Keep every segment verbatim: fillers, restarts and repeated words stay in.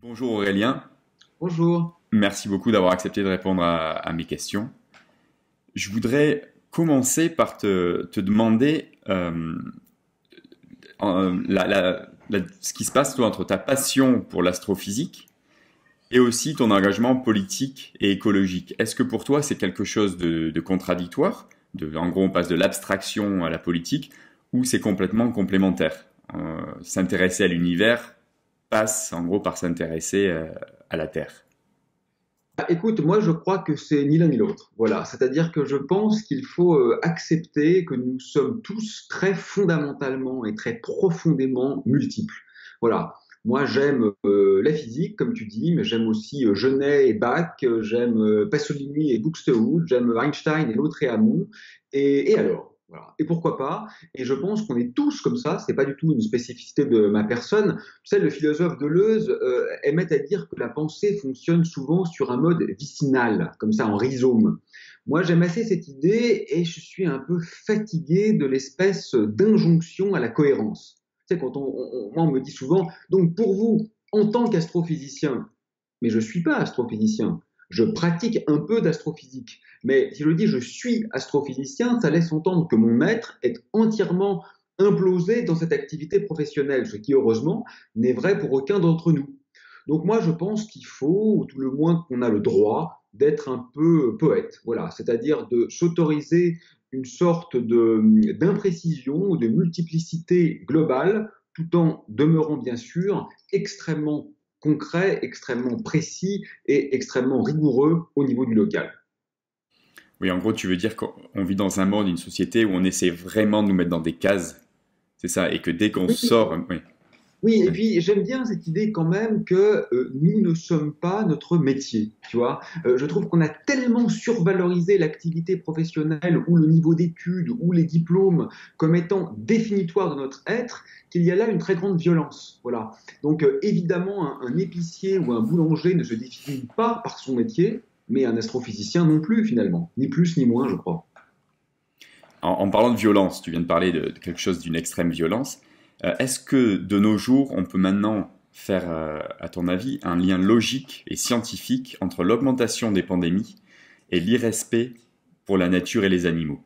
Bonjour Aurélien, Bonjour. merci beaucoup d'avoir accepté de répondre à, à mes questions. Je voudrais commencer par te, te demander euh, euh, la- la- la- ce qui se passe toi, entre ta passion pour l'astrophysique et aussi ton engagement politique et écologique. Est-ce que pour toi c'est quelque chose de, de contradictoire? De, en gros, on passe de l'abstraction à la politique, ou c'est complètement complémentaire? Euh, S'intéresser à l'univers passe en gros par s'intéresser euh, à la Terre. Ah, écoute, moi je crois que c'est ni l'un ni l'autre. Voilà, c'est-à-dire que je pense qu'il faut euh, accepter que nous sommes tous très fondamentalement et très profondément multiples. Voilà. Moi j'aime euh, la physique, comme tu dis, mais j'aime aussi euh, Genet et Bach, euh, j'aime euh, Pasolini et Buxtehude, j'aime Einstein et l'autre et Hamon. Et, et alors? Voilà. Et pourquoi pas? Et je pense qu'on est tous comme ça, c'est pas du tout une spécificité de ma personne. Tu sais, le philosophe Deleuze euh, aimait à dire que la pensée fonctionne souvent sur un mode vicinal, comme ça, en rhizome. Moi, j'aime assez cette idée et je suis un peu fatigué de l'espèce d'injonction à la cohérence. Tu sais, quand on, on, moi, on me dit souvent, donc pour vous, en tant qu'astrophysicien, mais je ne suis pas astrophysicien, je pratique un peu d'astrophysique. Mais si je dis je suis astrophysicien, ça laisse entendre que mon maître est entièrement implosé dans cette activité professionnelle, ce qui heureusement n'est vrai pour aucun d'entre nous. Donc moi je pense qu'il faut, ou tout le moins qu'on a le droit, d'être un peu poète, voilà, c'est-à-dire de s'autoriser une sorte de, d'imprécision ou de multiplicité globale, tout en demeurant bien sûr extrêmement concret, extrêmement précis et extrêmement rigoureux au niveau du local. Oui, en gros, tu veux dire qu'on vit dans un monde, une société où on essaie vraiment de nous mettre dans des cases, c'est ça, et que dès qu'on Oui, sort, oui, oui, et oui, puis j'aime bien cette idée quand même que euh, nous ne sommes pas notre métier, tu vois. Euh, je trouve qu'on a tellement survalorisé l'activité professionnelle ou le niveau d'études ou les diplômes comme étant définitoires de notre être qu'il y a là une très grande violence, voilà. Donc euh, évidemment, un, un épicier ou un boulanger ne se définit pas par son métier, mais un astrophysicien non plus finalement, ni plus ni moins, je crois. En, en parlant de violence, tu viens de parler de, de quelque chose d'une extrême violence. Euh, Est-ce que de nos jours, on peut maintenant faire, euh, à ton avis, un lien logique et scientifique entre l'augmentation des pandémies et l'irrespect pour la nature et les animaux?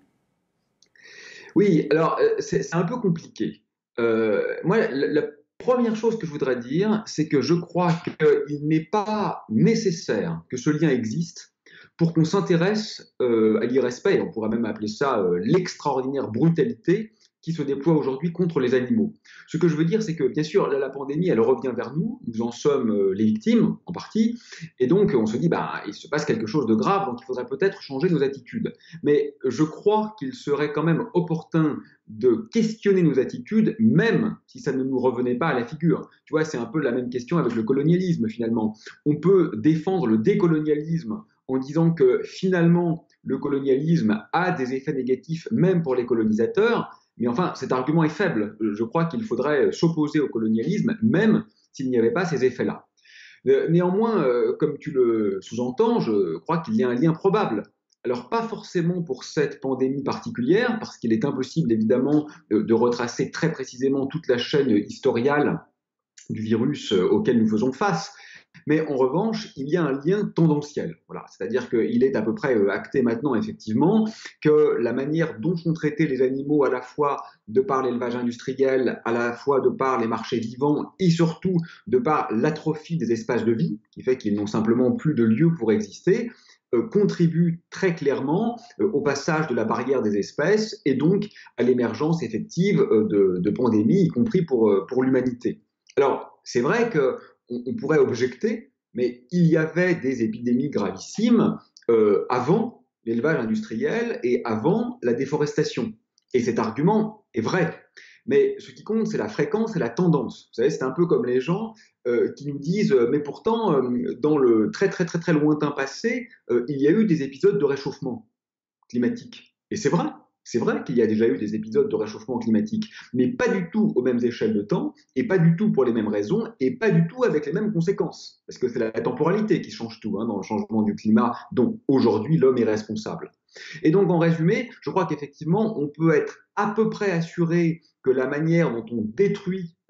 Oui, alors euh, c'est c'est un peu compliqué. Euh, moi, la, la première chose que je voudrais dire, c'est que je crois qu'il n'est pas nécessaire que ce lien existe pour qu'on s'intéresse euh, à l'irrespect, on pourrait même appeler ça euh, l'extraordinaire brutalité qui se déploie aujourd'hui contre les animaux. Ce que je veux dire, c'est que bien sûr, là, la pandémie, elle revient vers nous, nous en sommes euh, les victimes en partie, et donc on se dit, bah, il se passe quelque chose de grave, donc il faudrait peut-être changer nos attitudes. Mais je crois qu'il serait quand même opportun de questionner nos attitudes, même si ça ne nous revenait pas à la figure. Tu vois, c'est un peu la même question avec le colonialisme finalement. On peut défendre le décolonialisme en disant que finalement le colonialisme a des effets négatifs même pour les colonisateurs, mais enfin cet argument est faible. Je crois qu'il faudrait s'opposer au colonialisme même s'il n'y avait pas ces effets-là. Euh, Néanmoins, euh, comme tu le sous-entends, je crois qu'il y a un lien probable. Alors, pas forcément pour cette pandémie particulière, parce qu'il est impossible, évidemment, de, de retracer très précisément toute la chaîne historiale du virus euh, auquel nous faisons face. Mais en revanche, il y a un lien tendanciel. Voilà. C'est-à-dire qu'il est à peu près euh, acté maintenant, effectivement, que la manière dont sont traités les animaux, à la fois de par l'élevage industriel, à la fois de par les marchés vivants, et surtout de par l'atrophie des espaces de vie, qui fait qu'ils n'ont simplement plus de lieu pour exister, euh, contribue très clairement euh, au passage de la barrière des espèces et donc à l'émergence effective euh, de, de pandémies, y compris pour, euh, pour l'humanité. Alors, c'est vrai que on, on pourrait objecter, mais il y avait des épidémies gravissimes euh, avant l'élevage industriel et avant la déforestation. Et cet argument est vrai. Mais ce qui compte, c'est la fréquence et la tendance. Vous savez, c'est un peu comme les gens euh, qui nous disent, euh, mais pourtant, euh, dans le très très très très lointain passé, euh, il y a eu des épisodes de réchauffement climatique. Et c'est vrai, c'est vrai qu'il y a déjà eu des épisodes de réchauffement climatique, mais pas du tout aux mêmes échelles de temps, et pas du tout pour les mêmes raisons, et pas du tout avec les mêmes conséquences. Parce que c'est la temporalité qui change tout hein, dans le changement du climat dont aujourd'hui l'homme est responsable. Et donc, en résumé, je crois qu'effectivement, on peut être à peu près assuré que la manière dont on détruit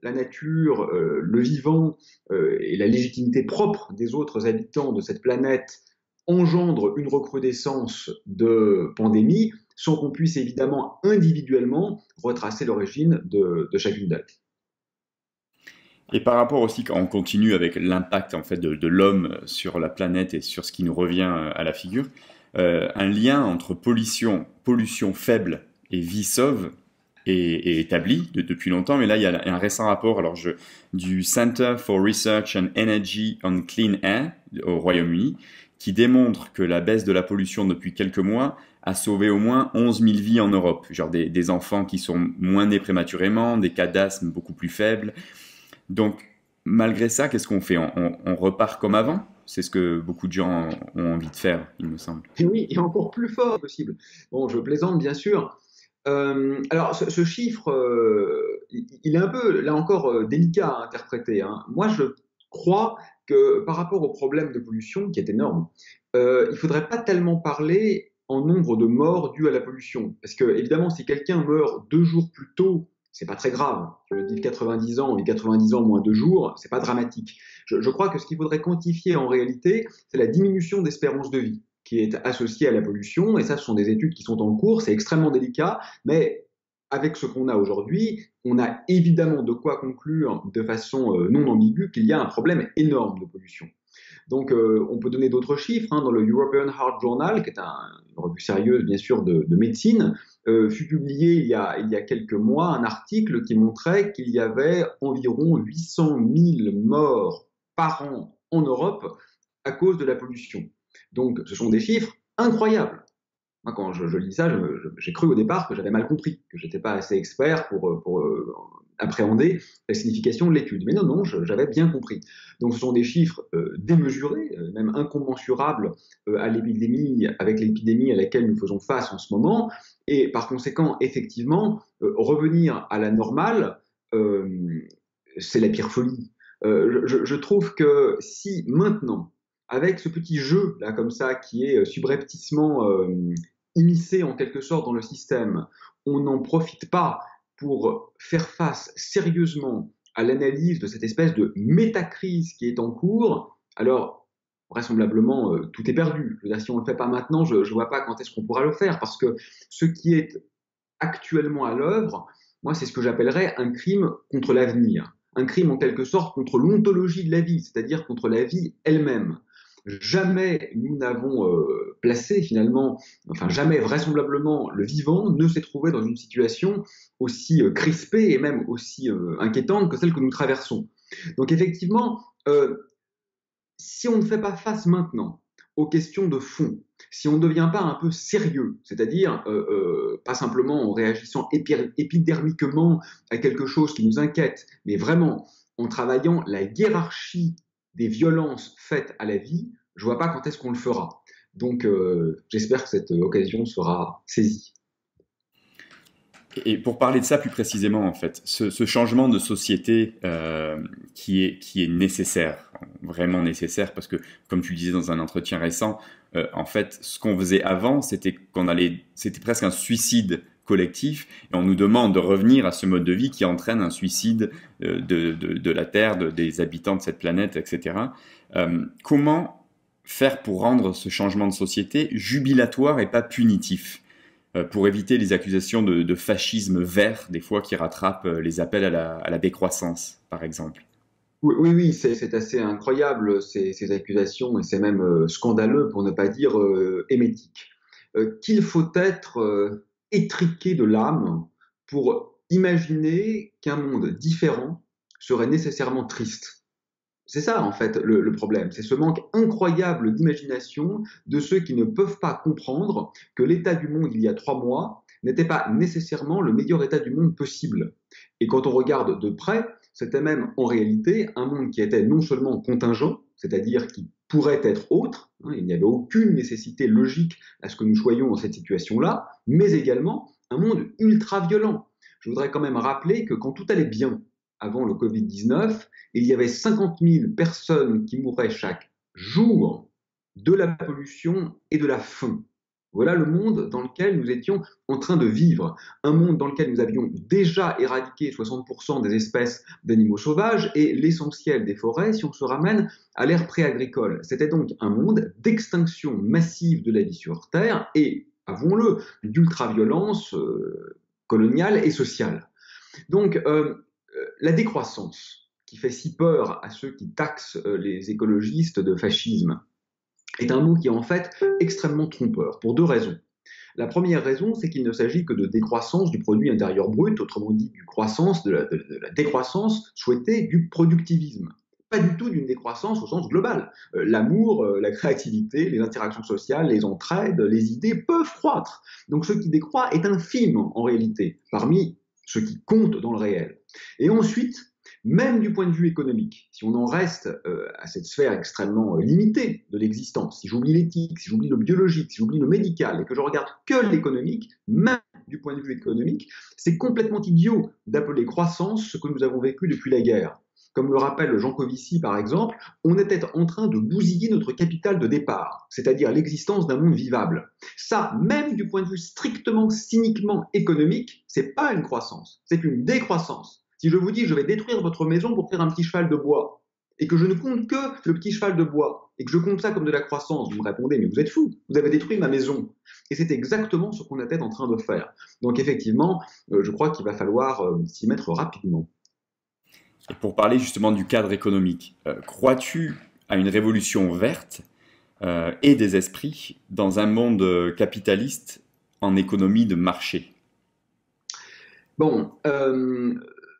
la nature, euh, le vivant euh, et la légitimité propre des autres habitants de cette planète engendre une recrudescence de pandémie, sans qu'on puisse évidemment individuellement retracer l'origine de, de chacune d'elles. Et par rapport aussi, quand on continue avec l'impact en fait de, de l'homme sur la planète et sur ce qui nous revient à la figure, euh, un lien entre pollution, pollution faible et vie sauve est, est établi de, depuis longtemps. Mais là, il y a un récent rapport alors je, du Center for Research and Energy on Clean Air au Royaume-Uni qui démontre que la baisse de la pollution depuis quelques mois a sauvé au moins onze mille vies en Europe. Genre des, des enfants qui sont moins nés prématurément, des cas d'asthme beaucoup plus faibles. Donc, malgré ça, qu'est-ce qu'on fait? on, on, on repart comme avant? C'est ce que beaucoup de gens ont envie de faire, il me semble. Et oui, et encore plus fort possible. Bon, je plaisante bien sûr. Euh, alors, ce, ce chiffre, euh, il, il est un peu, là encore, euh, délicat à interpréter, hein. Moi, je crois que par rapport au problème de pollution, qui est énorme, euh, il ne faudrait pas tellement parler en nombre de morts dues à la pollution. Parce que, évidemment, si quelqu'un meurt deux jours plus tôt, c'est pas très grave. Je le dis de quatre-vingt-dix ans, et quatre-vingt-dix ans moins deux jours, c'est pas dramatique. Je, je crois que ce qu'il faudrait quantifier en réalité, c'est la diminution d'espérance de vie qui est associée à la pollution, et ça, ce sont des études qui sont en cours, c'est extrêmement délicat, mais avec ce qu'on a aujourd'hui, on a évidemment de quoi conclure de façon euh, non ambiguë qu'il y a un problème énorme de pollution. Donc, euh, on peut donner d'autres chiffres. Hein, dans le European Heart Journal, qui est un, une revue sérieuse, bien sûr, de, de médecine, euh, fut publié il y, a, il y a quelques mois un article qui montrait qu'il y avait environ huit cent mille morts par an en Europe à cause de la pollution. Donc, ce sont des chiffres incroyables. Moi, quand je, je lis ça, je, je, j'ai cru au départ que j'avais mal compris, que je n'étais pas assez expert pour, pour euh, appréhender la signification de l'étude. Mais non, non, je, j'avais bien compris. Donc, ce sont des chiffres euh, démesurés, euh, même incommensurables euh, à l'épidémie, avec l'épidémie à laquelle nous faisons face en ce moment. Et par conséquent, effectivement, euh, revenir à la normale, euh, c'est la pire folie. Euh, je, je trouve que si maintenant, avec ce petit jeu là comme ça qui est subrepticement euh, immiscé en quelque sorte dans le système, on n'en profite pas pour faire face sérieusement à l'analyse de cette espèce de métacrise qui est en cours, alors vraisemblablement euh, tout est perdu. Je veux dire, si on ne le fait pas maintenant, je ne vois pas quand est-ce qu'on pourra le faire, parce que ce qui est actuellement à l'œuvre, moi c'est ce que j'appellerais un crime contre l'avenir, un crime en quelque sorte contre l'ontologie de la vie, c'est-à-dire contre la vie elle-même. Jamais nous n'avons euh, placé finalement, enfin jamais vraisemblablement le vivant ne s'est trouvé dans une situation aussi euh, crispée et même aussi euh, inquiétante que celle que nous traversons. Donc effectivement, euh, si on ne fait pas face maintenant aux questions de fond, si on ne devient pas un peu sérieux, c'est-à-dire euh, euh, pas simplement en réagissant épi- épidermiquement à quelque chose qui nous inquiète, mais vraiment en travaillant la hiérarchie des violences faites à la vie, je vois pas quand est-ce qu'on le fera. Donc, euh, j'espère que cette occasion sera saisie. Et pour parler de ça plus précisément, en fait, ce, ce changement de société euh, qui est, qui est nécessaire, vraiment nécessaire, parce que, comme tu le disais dans un entretien récent, euh, en fait, ce qu'on faisait avant, c'était qu'on allait, c'était presque un suicide collectif, et on nous demande de revenir à ce mode de vie qui entraîne un suicide euh, de, de, de la Terre, de, des habitants de cette planète, et cetera. Euh, comment faire pour rendre ce changement de société jubilatoire et pas punitif, euh, pour éviter les accusations de, de fascisme vert, des fois qui rattrapent euh, les appels à la, à la décroissance, par exemple? Oui, oui, oui, c'est c'est assez incroyable ces, ces accusations et c'est même euh, scandaleux pour ne pas dire euh, émétique. Euh, qu'il faut être euh, étriqué de l'âme pour imaginer qu'un monde différent serait nécessairement triste. C'est ça, en fait, le, le problème. C'est ce manque incroyable d'imagination de ceux qui ne peuvent pas comprendre que l'état du monde il y a trois mois n'était pas nécessairement le meilleur état du monde possible. Et quand on regarde de près, c'était même en réalité un monde qui était non seulement contingent, c'est-à-dire qui pourrait être autre, hein, il n'y avait aucune nécessité logique à ce que nous soyons dans cette situation-là, mais également un monde ultra-violent. Je voudrais quand même rappeler que quand tout allait bien avant le covid dix-neuf, il y avait cinquante mille personnes qui mouraient chaque jour de la pollution et de la faim. Voilà le monde dans lequel nous étions en train de vivre. Un monde dans lequel nous avions déjà éradiqué soixante pour cent des espèces d'animaux sauvages et l'essentiel des forêts si on se ramène à l'ère préagricole. C'était donc un monde d'extinction massive de la vie sur Terre et, avouons-le, d'ultra-violence euh, coloniale et sociale. Donc, euh, la décroissance, qui fait si peur à ceux qui taxent euh, les écologistes de fascisme, est un mot qui est en fait extrêmement trompeur, pour deux raisons. La première raison, c'est qu'il ne s'agit que de décroissance du produit intérieur brut, autrement dit du croissance, de la, de, de la décroissance souhaitée du productivisme. Pas du tout d'une décroissance au sens global. Euh, L'amour, euh, la créativité, les interactions sociales, les entraides, les idées peuvent croître. Donc ce qui décroît est infime en réalité, parmi ce qui compte dans le réel. Et ensuite, même du point de vue économique, si on en reste euh, à cette sphère extrêmement euh, limitée de l'existence, si j'oublie l'éthique, si j'oublie le biologique, si j'oublie le médical et que je regarde que l'économique, même du point de vue économique, c'est complètement idiot d'appeler croissance ce que nous avons vécu depuis la guerre. Comme le rappelle Jean Covici par exemple, on était en train de bousiller notre capital de départ, c'est-à-dire l'existence d'un monde vivable. Ça, même du point de vue strictement, cyniquement économique, c'est pas une croissance, c'est une décroissance. Si je vous dis je vais détruire votre maison pour faire un petit cheval de bois, et que je ne compte que le petit cheval de bois, et que je compte ça comme de la croissance, vous me répondez, mais vous êtes fou, vous avez détruit ma maison. Et c'est exactement ce qu'on était en train de faire. Donc effectivement, euh, je crois qu'il va falloir euh, s'y mettre rapidement. Et pour parler justement du cadre économique, euh, crois-tu à une révolution verte euh, et des esprits dans un monde capitaliste en économie de marché? Bon, euh,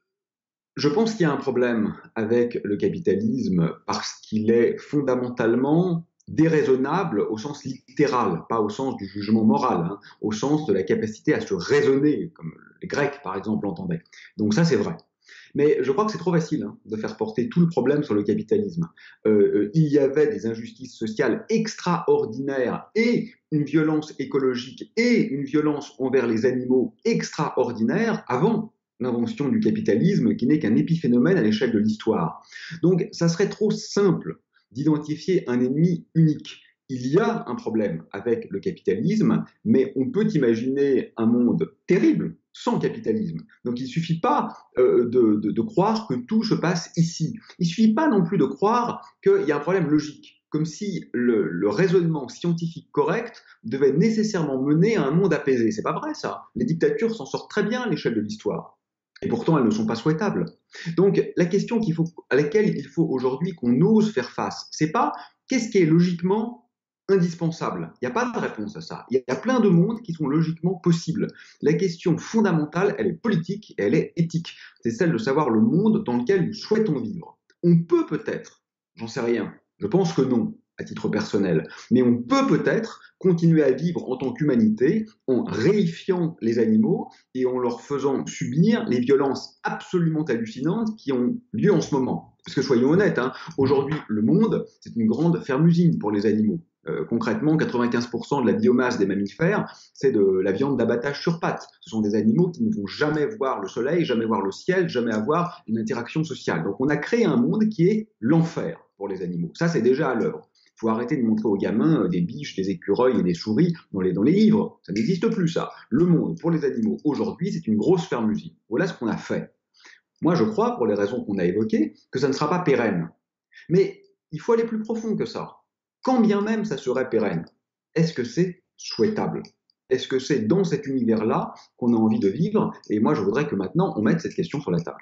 je pense qu'il y a un problème avec le capitalisme parce qu'il est fondamentalement déraisonnable au sens littéral, pas au sens du jugement moral, hein, au sens de la capacité à se raisonner, comme les Grecs par exemple l'entendaient. Donc ça c'est vrai. Mais je crois que c'est trop facile hein, de faire porter tout le problème sur le capitalisme. Euh, euh, il y avait des injustices sociales extraordinaires et une violence écologique et une violence envers les animaux extraordinaires avant l'invention du capitalisme qui n'est qu'un épiphénomène à l'échelle de l'histoire. Donc ça serait trop simple d'identifier un ennemi unique. Il y a un problème avec le capitalisme, mais on peut imaginer un monde terrible sans capitalisme. Donc il ne suffit pas euh, de, de, de croire que tout se passe ici. Il ne suffit pas non plus de croire qu'il y a un problème logique, comme si le, le raisonnement scientifique correct devait nécessairement mener à un monde apaisé. C'est pas vrai ça. Les dictatures s'en sortent très bien à l'échelle de l'histoire. Et pourtant, elles ne sont pas souhaitables. Donc, la question qu'il faut, à laquelle il faut aujourd'hui qu'on ose faire face, c'est pas qu'est-ce qui est logiquement indispensable. Il n'y a pas de réponse à ça. Il y a plein de mondes qui sont logiquement possibles. La question fondamentale, elle est politique et elle est éthique. C'est celle de savoir le monde dans lequel nous souhaitons vivre. On peut peut-être, j'en sais rien, je pense que non, à titre personnel, mais on peut peut-être continuer à vivre en tant qu'humanité en réifiant les animaux et en leur faisant subir les violences absolument hallucinantes qui ont lieu en ce moment. Parce que soyons honnêtes, hein, aujourd'hui, le monde, c'est une grande ferme-usine pour les animaux. Euh, concrètement, quatre-vingt-quinze pour cent de la biomasse des mammifères, c'est de la viande d'abattage sur pattes. Ce sont des animaux qui ne vont jamais voir le soleil, jamais voir le ciel, jamais avoir une interaction sociale. Donc on a créé un monde qui est l'enfer pour les animaux. Ça, c'est déjà à l'œuvre. Il faut arrêter de montrer aux gamins des biches, des écureuils et des souris dans les, dans les livres. Ça n'existe plus, ça. Le monde pour les animaux, aujourd'hui, c'est une grosse ferme-usine. Voilà ce qu'on a fait. Moi, je crois, pour les raisons qu'on a évoquées, que ça ne sera pas pérenne. Mais il faut aller plus profond que ça. Quand bien même ça serait pérenne, est-ce que c'est souhaitable? Est-ce que c'est dans cet univers-là qu'on a envie de vivre? Et moi, je voudrais que maintenant, on mette cette question sur la table.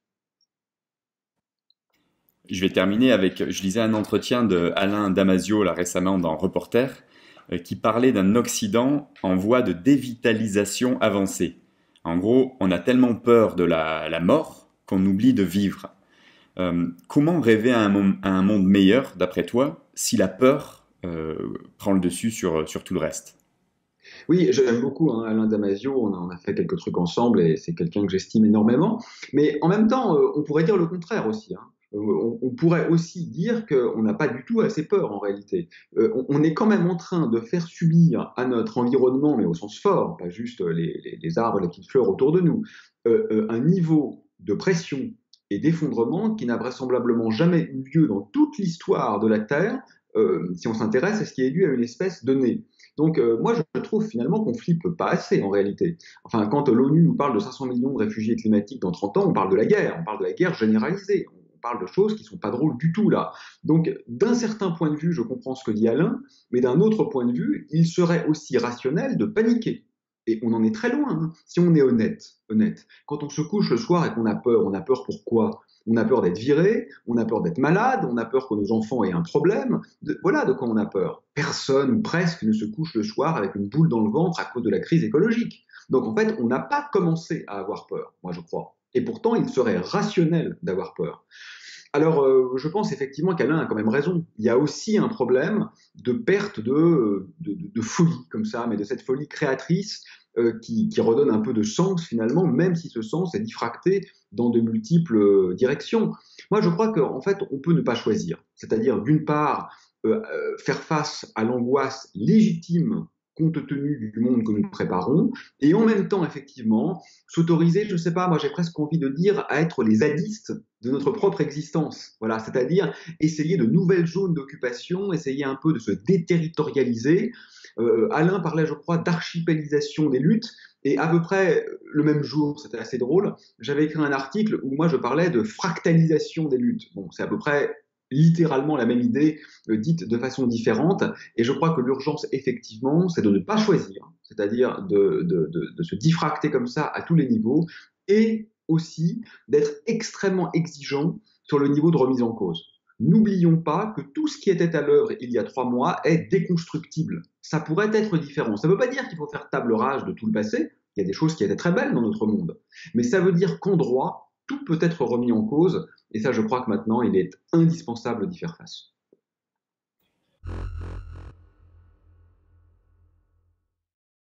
Je vais terminer avec, je lisais un entretien de Alain Damasio là, récemment dans Reporter, euh, qui parlait d'un Occident en voie de dévitalisation avancée. En gros, on a tellement peur de la, la mort qu'on oublie de vivre. Euh, comment rêver à un, à un monde meilleur, d'après toi, si la peur euh, prend le dessus sur, sur tout le reste? Oui, j'aime beaucoup hein, Alain Damasio, on a, on a fait quelques trucs ensemble et c'est quelqu'un que j'estime énormément. Mais en même temps, euh, on pourrait dire le contraire aussi. Hein. Euh, on, on pourrait aussi dire qu'on n'a pas du tout assez peur en réalité. Euh, on, on est quand même en train de faire subir à notre environnement, mais au sens fort, pas juste les, les, les arbres, les petites fleurs autour de nous, euh, euh, un niveau de pression et d'effondrement qui n'a vraisemblablement jamais eu lieu dans toute l'histoire de la Terre, euh, si on s'intéresse à ce qui est dû à une espèce donnée. Donc euh, moi je trouve finalement qu'on flippe pas assez en réalité. Enfin, quand l'ONU nous parle de cinq cents millions de réfugiés climatiques dans trente ans, on parle de la guerre, on parle de la guerre généralisée. On parle de choses qui sont pas drôles du tout là. Donc d'un certain point de vue, je comprends ce que dit Alain, mais d'un autre point de vue, il serait aussi rationnel de paniquer. Et on en est très loin, hein. Si on est honnête, honnête. Quand on se couche le soir et qu'on a peur, on a peur pourquoi? On a peur d'être viré, on a peur d'être malade, on a peur que nos enfants aient un problème. De, voilà de quoi on a peur. Personne, ou presque, ne se couche le soir avec une boule dans le ventre à cause de la crise écologique. Donc en fait, on n'a pas commencé à avoir peur, moi je crois. Et pourtant, il serait rationnel d'avoir peur. Alors, euh, je pense effectivement qu'Alain a quand même raison. Il y a aussi un problème de perte de, de, de, de folie, comme ça, mais de cette folie créatrice euh, qui, qui redonne un peu de sens finalement, même si ce sens est diffracté dans de multiples directions. Moi, je crois qu'en fait, on peut ne pas choisir. C'est-à-dire, d'une part, euh, euh, faire face à l'angoisse légitime compte tenu du monde que nous préparons, et en même temps, effectivement, s'autoriser, je ne sais pas, moi j'ai presque envie de dire, à être les zadistes de notre propre existence. Voilà, c'est-à-dire essayer de nouvelles zones d'occupation, essayer un peu de se déterritorialiser. Euh, Alain parlait, je crois, d'archipélisation des luttes, et à peu près le même jour, c'était assez drôle, j'avais écrit un article où moi je parlais de fractalisation des luttes. Bon, c'est à peu près littéralement la même idée, euh, dite de façon différente. Et je crois que l'urgence, effectivement, c'est de ne pas choisir, c'est-à-dire de, de, de, de se diffracter comme ça à tous les niveaux, et aussi d'être extrêmement exigeant sur le niveau de remise en cause. N'oublions pas que tout ce qui était à l'œuvre il y a trois mois est déconstructible. Ça pourrait être différent. Ça ne veut pas dire qu'il faut faire table rase de tout le passé. Il y a des choses qui étaient très belles dans notre monde. Mais ça veut dire qu'en droit, tout peut être remis en cause. Et ça, je crois que maintenant, il est indispensable d'y faire face.